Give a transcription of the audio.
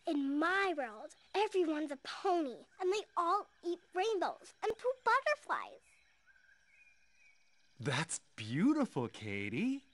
In my world, everyone's a pony, and they all eat rainbows and poop butterflies. That's beautiful, Katie.